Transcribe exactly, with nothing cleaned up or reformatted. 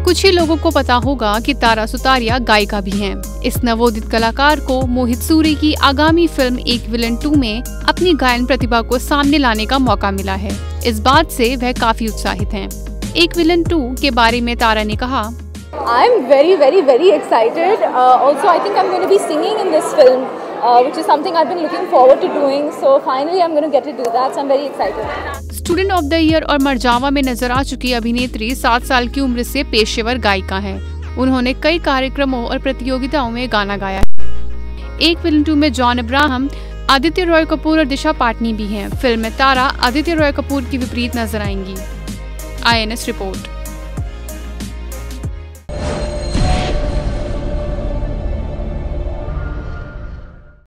कुछ ही लोगों को पता होगा कि तारा सुतारिया गायिका भी हैं। इस नवोदित कलाकार को मोहित सूरी की आगामी फिल्म एक विलन टू में अपनी गायन प्रतिभा को सामने लाने का मौका मिला है। इस बात से वह काफी उत्साहित हैं। एक विलन टू के बारे में तारा ने कहा, I am very very very excited. Uh, also I think I'm going to be singing in this film, uh, which is something I've been looking forward to doing. So finally I'm going to get to do that. So I'm very excited. Student of the year और मरजावा में नजर आ चुकी अभिनेत्री सात साल की उम्र से पेशेवर गायिका है। उन्होंने कई कार्यक्रमों और प्रतियोगिताओं में गाना गाया है। एक विलन टू में जॉन अब्राहम, आदित्य रॉय कपूर और दिशा पाटनी भी हैं। फिल्म में तारा आदित्य रॉय कपूर की विपरीत नजर आएंगी। I N S report.